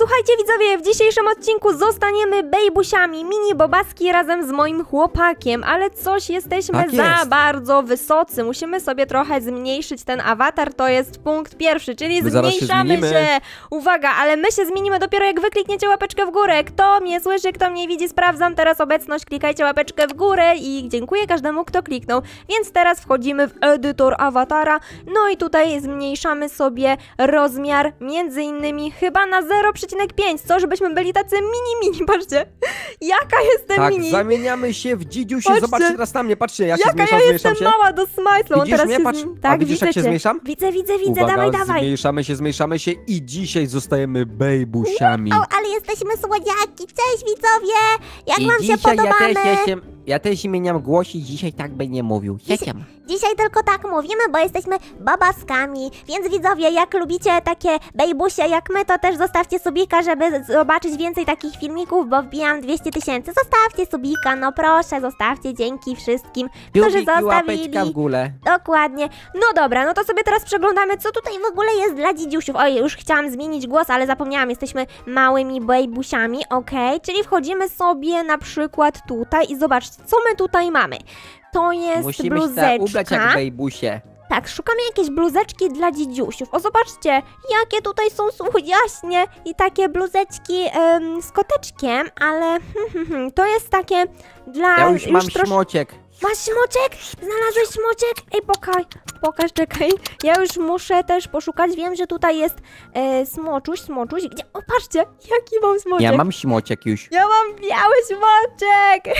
Słuchajcie widzowie, w dzisiejszym odcinku zostaniemy bejbusiami, mini bobaski razem z moim chłopakiem, ale coś jesteśmy za bardzo wysocy. Musimy sobie trochę zmniejszyć ten awatar, to jest punkt pierwszy, czyli zmniejszamy się. Uwaga, ale my się zmienimy dopiero jak wy klikniecie łapeczkę w górę. Kto mnie słyszy, kto mnie widzi, sprawdzam teraz obecność, klikajcie łapeczkę w górę i dziękuję każdemu, kto kliknął. Więc teraz wchodzimy w edytor awatara, no i tutaj zmniejszamy sobie rozmiar, między innymi chyba na 0,5, co, żebyśmy byli tacy mini, patrzcie, jaka jestem mini. Tak, zamieniamy się w dzidziusie, zobaczcie teraz na mnie, patrzcie, ja się zmniejszam, Jaka ja jestem mała do Smajslu, on teraz mnie? się... Patrz. Tak, widzisz jak się zmniejszam? Widzę, Uwaga, dawaj. Zmniejszamy się i dzisiaj zostajemy bejbusiami. Wow, ale jesteśmy słodziaki, cześć widzowie, jak wam się podobamy? Ja też zmieniam głos i dzisiaj tak będę mówił. Dzisiaj tylko tak mówimy, bo jesteśmy babaskami, więc widzowie, jak lubicie takie bejbusie jak my, to też zostawcie subika, żeby zobaczyć więcej takich filmików, bo wbijam 200 000. Zostawcie subika, no proszę, zostawcie, dzięki wszystkim, którzy zostawili. W górę. Dokładnie. No dobra, no to sobie teraz przeglądamy, co tutaj w ogóle jest dla dzidziusiów. Oj, już chciałam zmienić głos, ale zapomniałam, jesteśmy małymi bejbusiami, okej. Czyli wchodzimy sobie na przykład tutaj i zobaczcie, co my tutaj mamy. To jest bluzeczka. Musimy się ubrać jak bejbusie. Tak, szukamy jakieś bluzeczki dla dzidziusiów. O, zobaczcie, jakie tutaj są słodziaśnie i takie bluzeczki z koteczkiem, ale to jest takie dla... Ja już mam szmociek. Masz szmoczek? Znalazłeś szmoczek? Ej, pokaż, czekaj. Ja już muszę też poszukać. Wiem, że tutaj jest smoczuś. Gdzie? O, patrzcie, jaki mam smoczek. Ja mam szmociek już. Ja mam biały smoczek.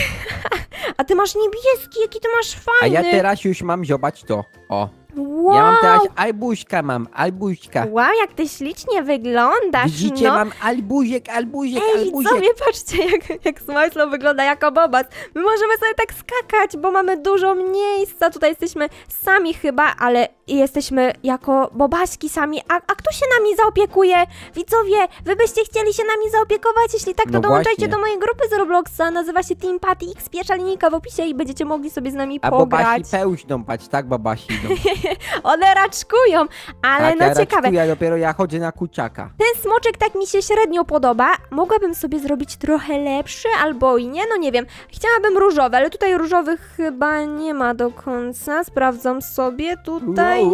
A ty masz niebieski, jaki ty masz fajny. A ja teraz już mam, zobacz to. O. Wow. Ja mam teraz albuźka, albuźka. Wow, jak ty ślicznie wyglądasz. Widzicie, no. mam albuziek. Ej, widzowie, patrzcie, jak Smajslo wygląda jako bobas. My możemy sobie tak skakać, bo mamy dużo miejsca. Tutaj jesteśmy sami chyba, ale jesteśmy jako bobaśki sami. A kto się nami zaopiekuje? Widzowie, wy byście chcieli się nami zaopiekować? Jeśli tak, to dołączajcie do mojej grupy z Robloxa. Nazywa się Team Patty X, pierwsza linijka w opisie i będziecie mogli sobie z nami pograć. A bobasi pełźną, patrz, tak bobasi idą. One raczkują, ale tak, no ciekawe. Ja dopiero ja chodzę na kuciaka. Ten smoczek tak mi się średnio podoba. Mogłabym sobie zrobić trochę lepszy albo i nie, no nie wiem. Chciałabym różowe, ale tutaj różowych chyba nie ma do końca. Sprawdzam sobie tutaj.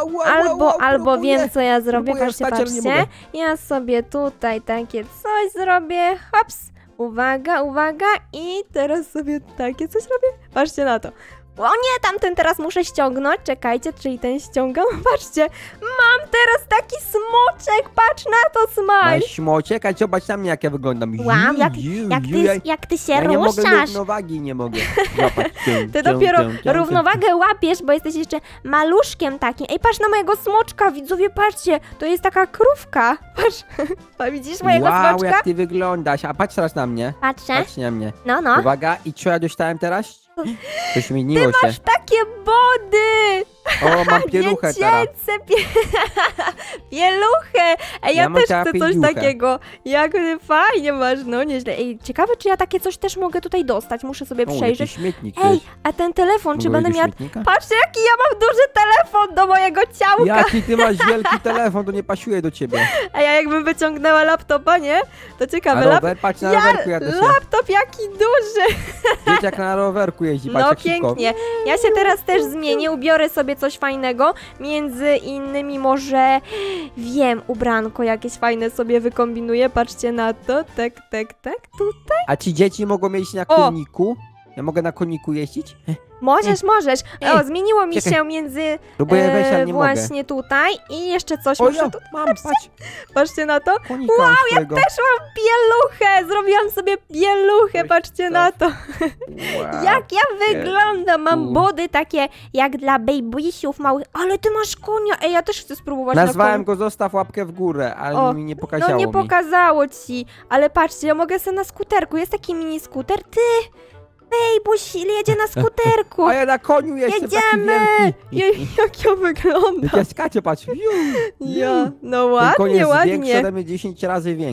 Albo wiem, co ja zrobię. Patrzcie. Ja sobie tutaj takie coś zrobię. Hops. Uwaga. I teraz sobie takie coś robię. Patrzcie na to. O nie, tamten teraz muszę ściągnąć, czekajcie, czyli ten ściągam, patrzcie, mam teraz taki smoczek, patrz na to, Smile. Masz smoczek, a zobacz na mnie, jak ja wyglądam. Wow, jak ty się ruszasz. Nie mogę równowagi, nie mogę złapać. Ty dopiero równowagę łapiesz, bo jesteś jeszcze maluszkiem takim. Ej, patrz na mojego smoczka, widzowie, patrzcie, to jest taka krówka, patrz, widzisz mojego smoczka? Wow, jak ty wyglądasz, a patrz teraz na mnie. Patrzę. Patrz na mnie. No. Uwaga, i co ja dostałem teraz? To zmieniło się. Ty masz takie body! O, mam pieluchę teraz. Pieluchę! Ej, ja też chcę coś pieluchę. takiego. Jak fajnie masz, no nieźle. Ej, ciekawe, czy ja takie coś też mogę tutaj dostać. Muszę sobie przejrzeć. Śmietnik. Ej, a ten telefon, czy będę miała... Śmietnika? Patrzcie, jaki ja mam duży telefon do mojego ciałka. Jaki ty masz wielki telefon, to nie pasuje do ciebie. Ej, a jakbym wyciągnęła laptopa, nie? To ciekawe. A rower, patrz na rowerku jadę się. Laptop jaki duży. Wiecie, jak na rowerku jeździ, patrz, No jak pięknie. Ja się teraz też zmienię, ubiorę sobie coś fajnego. Między innymi może, wiem, ubranko jakieś fajne sobie wykombinuję. Patrzcie na to. Tak, tutaj. A ci dzieci mogą jeździć na koniku? Ja mogę na koniku jeździć? Możesz. O, zmieniło mi się między właśnie tutaj i jeszcze coś muszę tu... Mam, patrz. Patrzcie na to. Konika wow, ja też mam pieluchę. Zrobiłam sobie pieluchę, patrzcie na to. Wow. Jak ja wyglądam. Mam body takie jak dla babysiów małych. Ale ty masz konia. Ej, ja też chcę spróbować. Nazwałem go Zostaw łapkę w górę, ale mi nie pokazało. No nie pokazało ci. Ale patrzcie, ja mogę sobie na skuterku. Jest taki mini skuter. Ty... Bejbuś jedzie na skuterku. A ja na koniu jestem. Jedziemy. Jak ja wyglądam. Jak ja skaczę, patrz. No ładnie, Ten koń jest ładnie. większy, ode mnie 10 razy większy.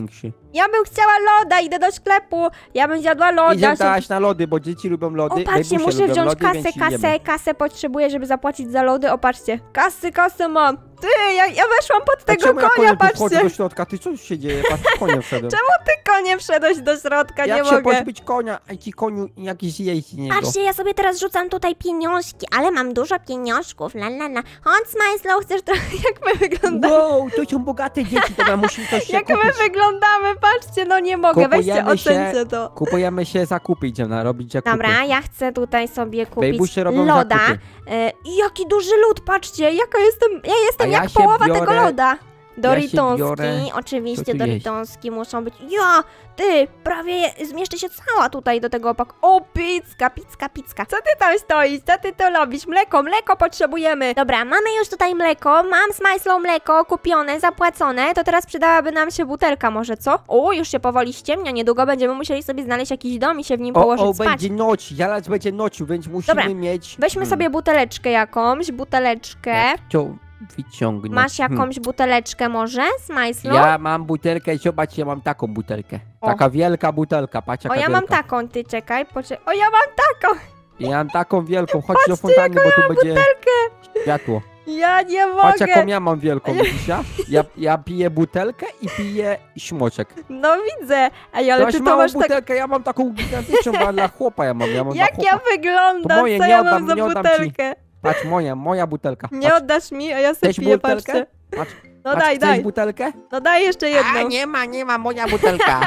Ja bym chciała loda, idę do sklepu. Ja bym zjadła loda. Idziemy dałaś na lody, bo dzieci lubią lody. O, patrzcie, Bejbusie muszę lubią wziąć lody, więc idziemy. kasę potrzebuję, żeby zapłacić za lody. O, patrzcie, kasę mam. Ty, ja weszłam pod tego czemu ja konia, koniem tu wchodzę do patrzcie. środka? Ty, co się dzieje? Patrz, koniem wszedłem. Czemu ty koniem wszedłeś do środka? Nie Jak się mogę. pozbyć konia, a ci koniu jakiś jeść niego. Patrzcie, ja sobie teraz rzucam tutaj pieniążki, ale mam dużo pieniążków, la la la. Chodź, Smajslow, chcesz trochę... Jak my wyglądamy? Wow, to są bogate dzieci, dobra, musimy coś się Jak kupić. my wyglądamy, patrzcie, no nie mogę, weźcie, Kupujemy się- ocencie to. Kupujemy się zakupy, idziemy robić zakupy. Dobra, ja chcę tutaj sobie kupić Bejbusie robią loda. zakupy. Jaki duży lód, patrzcie, ja jestem A ja jak się połowa biorę- tego loda. Doritonski, biorę- oczywiście Co tu jeść? Doritonski muszą być. Ja, ty, prawie zmieszczę się cała tutaj do tego opaku. O, pizka. Co ty tam stoisz? Co ty to robisz? Mleko potrzebujemy. Dobra, mamy już tutaj mleko, mam Smajslow mleko kupione, zapłacone, To teraz przydałaby nam się butelka może, co? O, już się powoli ściemnia, niedługo będziemy musieli sobie znaleźć jakiś dom i się w nim położyć spać. będzie noc, zaraz będzie nociu, więc musimy Dobra, mieć... Weźmy sobie buteleczkę jakąś, Jak to wyciągnąć? Masz jakąś buteleczkę może, Smajslow? Ja mam butelkę, zobacz, ja mam taką butelkę. O. Taka wielka butelka, patrz O, jaka ja wielka. mam taką, ty czekaj, O, ja mam taką! Ja mam taką wielką, chodź do Patrzcie, fontanny, bo tu będzie światło. Ja nie Patrz mogę! jaką ja mam wielką, widzisz ja? Ja piję butelkę i piję śmoczek. No widzę! Ej, ale Masz ty to małą masz tak... butelkę, ja mam taką gigantyczną, bo dla chłopa ja mam dla Jak chłopa. ja wyglądam? To moje, Co nie ja oddam, mam za nie oddam ci. butelkę? Patrz, moja butelka. Nie Patrz. oddasz mi, a ja sobie Chcesz piję, butelkę? patrzcie. Patrz, No patrz, daj, chcesz daj. butelkę? No daj jeszcze jedną. A, nie ma, moja butelka.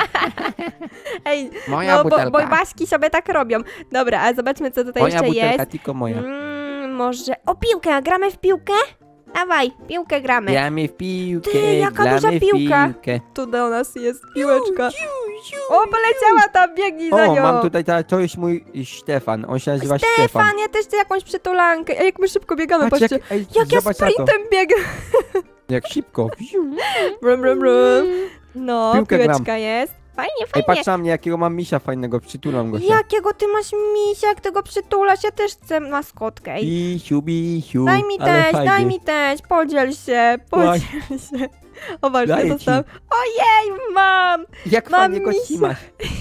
Ej, Moja no butelka. bo baśki sobie tak robią. Dobra, a zobaczmy co tutaj Moja jeszcze butelka, jest. tylko moja. Może... O, piłkę, gramy w piłkę? Dawaj, piłkę gramy. Gramy w piłkę, Ty, jaka gramy duża w piłka. piłkę. Tu do nas jest piłeczka. O, poleciała tam, biegnij za O, nią. mam tutaj, to jest mój Stefan, on się nazywa Stefan. Stefan, ja też chcę jakąś przytulankę. Ej, jak my szybko biegamy, Patrz, patrzcie. Jak ja zobacz na to. sprintem biegnę. Jak szybko. Brum. No, Piłkę piłeczka jest. Fajnie, Ej, fajnie. patrz na mnie, jakiego mam misia fajnego, przytulam go się. Jakiego ty masz misia, jak tego przytulasz? Ja też chcę maskotkę. Ej, Bisiu, daj mi ale też, fajnie. daj mi też. Podziel się. O, właśnie, Daję ci. dostałam. Ojej, mam! Jak Mam fajnie go misia. trzymasz.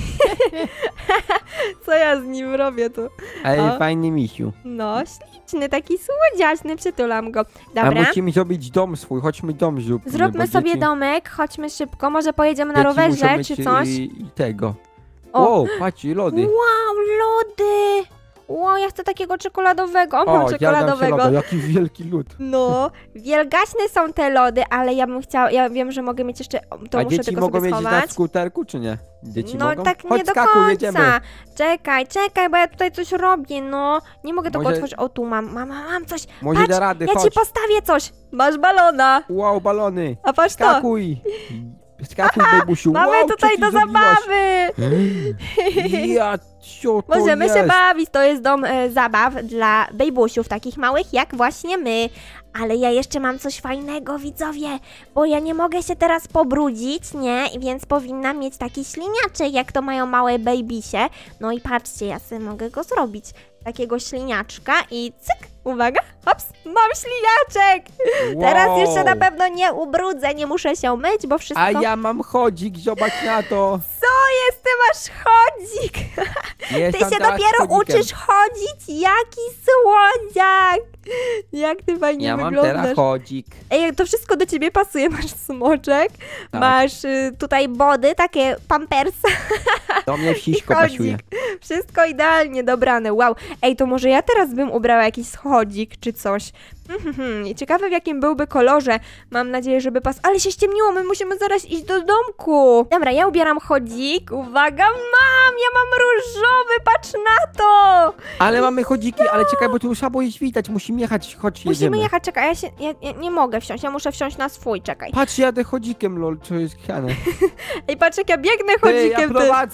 Co ja z nim robię tu? Ale O. fajny misiu. No, śliczny, taki słodziaczny, przytulam go. A Dobra. musimy zrobić dom swój, chodźmy dom zróbmy. Zróbmy bo sobie dzieci, domek, chodźmy szybko, może pojedziemy na dzieci muszą rowerze mieć, czy coś. I tego. O. O, patrz, i lody. Wow, lody! Wow, ja chcę takiego czekoladowego. Mam O, jadam się czekoladowego. loda, jaki wielki lód. No, wielgaśne są te lody, ale ja bym chciała, ja wiem, że mogę mieć jeszcze, to A muszę dzieci tylko mogą sobie mieć na schować. skuterku, czy nie? Dzieci No mogą? tak Chodź, nie do skakuj, końca. jedziemy. Czekaj, bo ja tutaj coś robię, no. Nie mogę tego Może- otworzyć. O, tu mam coś. Może Patrz, da rady, ja ci chodź. postawię coś. Masz balona. Wow, balony. A patrz to. Skakuj. Skakuj, babusiu. Mamy wow, tutaj co do ty zrobiłaś? zabawy. Ja, co to Możemy jest? się bawić, to jest dom zabaw dla bejbusiów, takich małych jak właśnie my. Ale ja jeszcze mam coś fajnego, widzowie, bo ja nie mogę się teraz pobrudzić, nie? I więc powinnam mieć taki śliniaczek, jak to mają małe bejbisie. No i patrzcie, ja sobie mogę go zrobić. Takiego śliniaczka i cyk, uwaga, hops, mam śliniaczek! Wow. Teraz jeszcze na pewno nie ubrudzę, nie muszę się myć, bo wszystko... A ja mam chodzik, zobacz na to. Co jest? Ty masz chodzik! Ty Jestem się teraz dopiero chodzikiem. uczysz chodzić? Jaki słodziak! Jak ty fajnie Ja mam wyglądasz. teraz chodzik. Ej, to wszystko do ciebie pasuje. Masz smoczek, Tak. masz tutaj body, takie pampersy, Do mnie wszystko chodzik. pasuje. Wszystko idealnie dobrane. Wow. Ej, to może ja teraz bym ubrała jakiś chodzik czy coś. Ciekawe w jakim byłby kolorze. Mam nadzieję, żeby Ale się ściemniło, my musimy zaraz iść do domku. Dobra, ja ubieram chodzik. Uwaga, ja mam różowy, patrz na to. Ale mamy chodziki, ale czekaj, bo tu słabo jest widać. Musimy jechać, chodź, jedziemy. Musimy jechać, czekaj, ja nie mogę wsiąść, ja muszę wsiąść na swój, czekaj. Patrz, jadę chodzikiem, lol, co jest chane. Ej, patrz jak ja biegnę Ty, chodzikiem.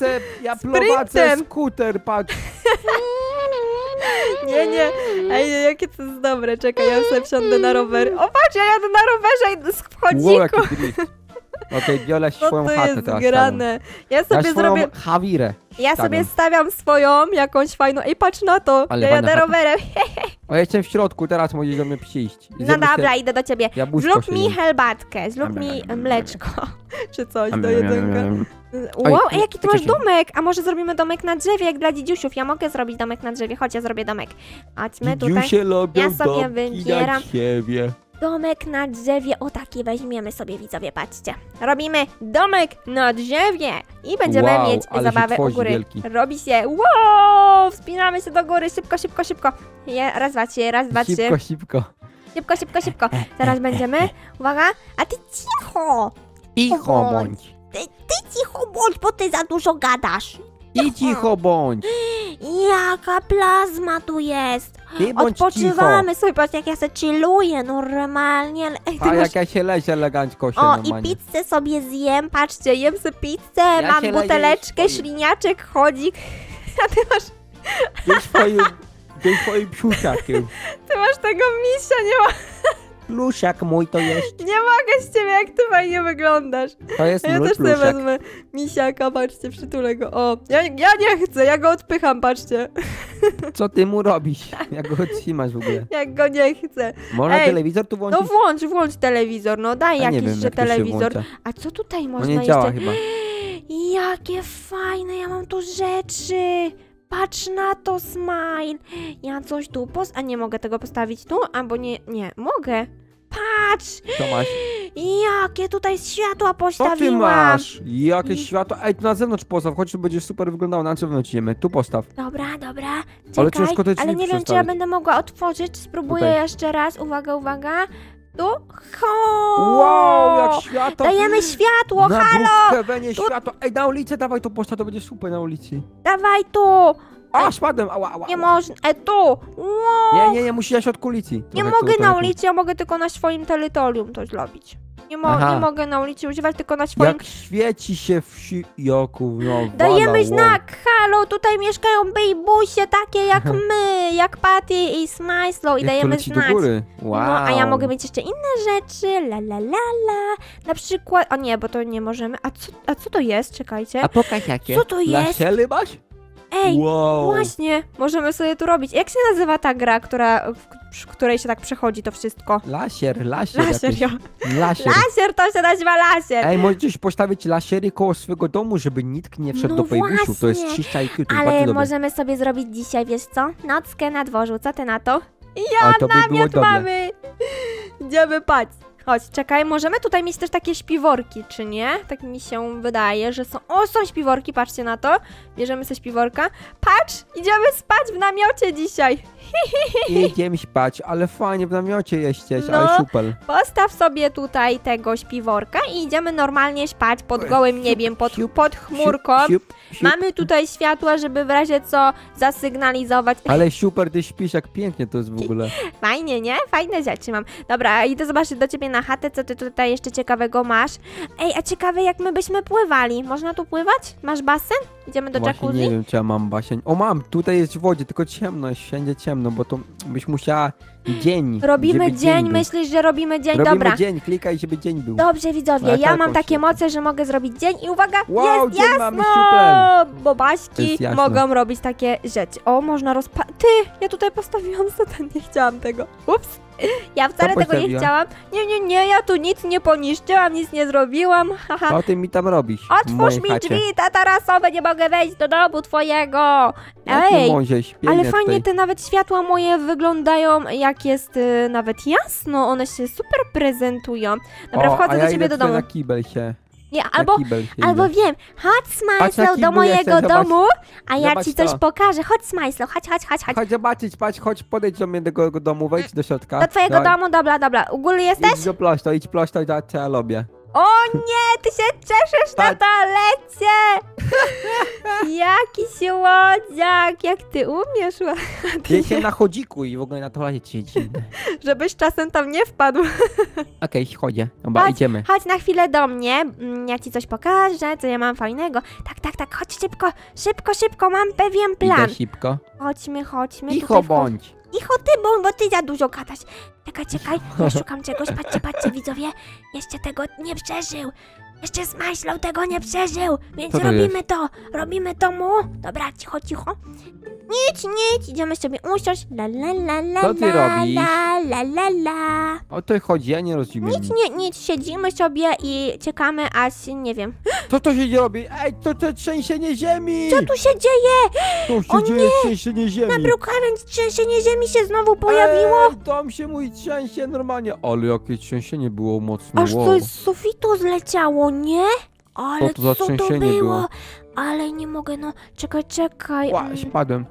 ja prowadzę Sprintem. skuter, patrz. Nie. Ej, jakie to jest dobre, czekaj, ja sobie wsiądę na rower. O, patrz, ja jadę na rowerze z Wow, jaki chodziku. drift. Okej, biorę Co swoją to chatę jest teraz. grane? Ja Ja sobie swoją zrobię, Hawirę. ja sobie stawiam. stawiam swoją, jakąś fajną. Ej, patrz na to, Ale ja fajna jadę chata. rowerem. O, jestem w środku, teraz możesz do mnie przyjść. No Zjemy dobra, sobie idę do ciebie. jabłuszko Zrób się mi jem. herbatkę, zrób mi mleczko, czy coś do Am, am, am, jedzonka. am. Wow, Oj, jaki ty masz czekaj. domek? A może zrobimy domek na drzewie, jak dla dzidziusiów? Ja mogę zrobić domek na drzewie, chodź, ja zrobię domek. Chodźmy tutaj. Dziusie lubią Ja sobie domki wybieram. na siebie. Domek na drzewie, o taki weźmiemy sobie, widzowie, patrzcie. Robimy domek na drzewie i będziemy Wow, mieć ale się zabawę u tworzy góry. wielki. Robi się, wow, wspinamy się do góry, szybko, szybko, szybko. Raz, dwa, trzy, raz, dwa, trzy. Szybko, szybko. Szybko, szybko, szybko. Zaraz będziemy, uwaga, a ty cicho. Cicho bądź. Ty cicho bądź, bo ty za dużo gadasz. I cicho bądź. Jaka plazma tu jest. Ty bądź Odpoczywamy sobie, patrz jak ja se chilluję normalnie. Ale... Ej, ty cicho. A masz... jak ja się leżę elegancko się O, normalnie. i pizzę sobie zjem. Patrzcie, jem sobie pizzę, mam się buteleczkę, leję i śliniaczek, chodzik. A ty masz Ty swoim psiusiakiem. Ty masz tego misia, Plusiak mój to jest. nie mogę z ciebie, jak ty fajnie wyglądasz. To jest A ja mój też sobie plusiak. wezmę misiaka, patrzcie, przytulę go. O, ja nie chcę, ja go odpycham, patrzcie. Co ty mu robisz? Jak go trzymasz w ogóle? Jak go nie chcę. Można Ej, telewizor tu włączyć? No włącz telewizor, no daj A nie jakiś, wiem, że jak to się telewizor. włącza. A co tutaj No można nie jeszcze? działa chyba. Jakie fajne, ja mam tu rzeczy. Patrz na to, Smile. Ja coś tu a nie mogę tego postawić tu? Albo nie, mogę. Patrz, Co masz? Jakie tutaj światła Co ty postawiłam. masz? Jakieś światło? Ej, tu na zewnątrz postaw, chodź tu będziesz super wyglądało, na zewnątrz idziemy. Tu postaw. Dobra, dobra. Ale Czekaj, ciężko te drzwi ale nie wiem, czy ja przestawić. będę mogła otworzyć. Spróbuję Tutaj. jeszcze raz. Uwaga, uwaga. Tu. Wow, jak światło! Dajemy światło, Na halo! Brookhavenie światło! Ej, na ulicę dawaj to postaw, to będzie super na ulicy. Dawaj tu. A, spadłem, ała. Nie można. Tu. Wow. Nie, musisz na środku ulicy. Nie Trochę mogę tu, na trochę tu. ulicy, ja mogę tylko na swoim terytorium to zrobić. Aha. Nie mogę na ulicy używać, tylko na swoim... Jak świeci się w sijoku, no Dajemy wala, znak, halo, tutaj mieszkają bejbusie takie jak my, jak Patty i Smajslow i Jak to dajemy leci znać. do góry. Wow. No, a ja mogę mieć jeszcze inne rzeczy, na przykład, o nie, bo to nie możemy, a co to jest, czekajcie, A pokaż jakie. Co to jest? Lasery masz? ej, Wow. właśnie, możemy sobie tu robić, jak się nazywa ta gra, przy której się tak przechodzi to wszystko? Laser Laser, jakiś. jo. Laser. Laser, to się nazywa laser. Ej, możesz postawić lasery koło swojego domu, żeby nikt nie wszedł No do pejbusiów. To jest właśnie. 300 IQ, to Ale bardzo dobre. możemy sobie zrobić dzisiaj, wiesz co? Nockę na dworzu, co ty na to? A to by było Namiot dobre. mamy. Idziemy paść. Chodź, czekaj, możemy tutaj mieć też takie śpiworki, czy nie? Tak mi się wydaje, że są... O, są śpiworki, patrzcie na to. Bierzemy sobie śpiworka. Patrz, idziemy spać w namiocie dzisiaj. Idziemy spać, ale fajnie w namiocie jesteś, No. ale super. Postaw sobie tutaj tego śpiworka i idziemy normalnie spać pod gołym niebiem, pod chmurką. Siup, siup. Mamy tutaj światła, żeby w razie co zasygnalizować. Ale super, ty śpisz, jak pięknie to jest w ogóle. Fajnie, nie? Fajne rzeczy mam. Dobra, idę zobaczyć do ciebie na chatę, co ty tutaj jeszcze ciekawego masz. Ej, a ciekawe jak my byśmy pływali. Można tu pływać? Masz basen? Idziemy do Właśnie jacuzzi? nie wiem, czy ja mam basen. O, mam, tutaj jest w wodzie, tylko ciemno, jest wszędzie ciemno, bo to byś musiała dzień. Robimy żeby dzień, był. myślisz, że robimy dzień? Robimy Dobra. dzień, klikaj, żeby dzień był. Dobrze, widzowie, Ale ja tak mam takie właśnie. moce, że mogę zrobić dzień i uwaga, Wow, jest dzień jasno! mamy szczuplem. To Bobaśki jest jasno. mogą robić takie rzeczy. O, można Ty, ja tutaj postawiłam satan, nie chciałam tego. Ups. Ja wcale tego nie postawiła? chciałam. Nie, ja tu nic nie poniszczyłam, nic nie zrobiłam. Haha. Co ty mi tam robisz? w Otwórz mojej mi chacie? drzwi, tarasowe, nie mogę wejść do domu twojego. Jak nie Ej, możesz? Pięknie ale fajnie tutaj. te nawet światła moje wyglądają, jak jest nawet jasno, one się super prezentują. Dobra, O, wchodzę a ja do ciebie idę do tutaj domu. na kibel się. Nie, Na albo kibel się Albo idę. wiem, chodź Smajslow Patrz, do jaki mojego jestem, zobacz. domu, a ja Zobacz ci coś to. pokażę. Chodź Smajslow, chodź. Chodź zobaczyć, patrz, chodź, podejdź do mnie do tego domu, wejdź do środka. Do twojego Dawaj. domu, dobra. U góry jesteś? Idź do plosto, idź co ja lubię. O nie, ty się cieszysz na Patrz. toalecie! Jaki się łodziak, jak ty umiesz, Jestem na chodziku i w ogóle na toalecie siedzi. żebyś czasem tam nie wpadł. Okej, chodzę. Dobra, Chodź, idziemy. Chodź na chwilę do mnie, ja ci coś pokażę, co ja mam fajnego. Tak, chodź szybko, mam pewien plan. Idę szybko. Chodźmy. Cicho tutaj bądź. Cicho ty, bo ty za dużo gadasz. Czekaj, ja szukam czegoś, patrzcie widzowie. Jeszcze tego nie przeżył. Jeszcze Smajslow tego nie przeżył, więc Co to robimy to mu. Dobra, cicho. Nic, idziemy sobie usiąść. La la la la Co ty la robisz? la la la. O to chodzi, ja nie rozumiem. Nic, siedzimy sobie i czekamy, aż, nie wiem. Co to się robi? Ej, to trzęsienie ziemi! Co tu się dzieje? To się O dzieje trzęsienie ziemi. Na Brookhaven trzęsienie ziemi się znowu pojawiło. Ej, tam się mój trzęsie normalnie. Ale jakie trzęsienie było mocne. Aż wow. coś z sufitu zleciało, nie? Ale to za co to trzęsienie było? było? Ale nie mogę, no, czekaj. Ła, spadłem.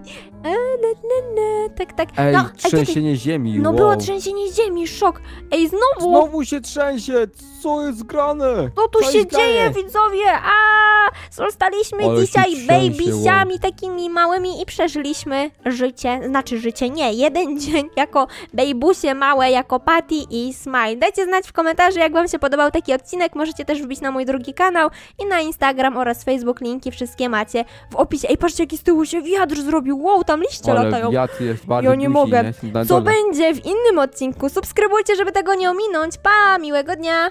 Tak. Ej, No, trzęsienie ziemi, No wow. było trzęsienie ziemi, szok. Ej, znowu! Znowu się trzęsie, co jest grane? Co tu Co się jest grane? dzieje, widzowie? Zostaliśmy Ale się dzisiaj trzęsie, babysiami takimi małymi i przeżyliśmy życie, znaczy życie nie, jeden dzień jako babysie małe, jako Patty i Smile. Dajcie znać w komentarzu, jak wam się podobał taki odcinek, możecie też wbić na mój drugi kanał i na Instagram oraz Facebook, linki wszystkie macie w opisie. Ej, patrzcie, jaki z tyłu się wiatr zrobił, wow, tam liście latają. Ale wiatr jest bardzo Ja nie duży, mogę. jestem na Co dole. będzie w innym odcinku? Subskrybujcie, żeby tego nie ominąć. Pa, miłego dnia!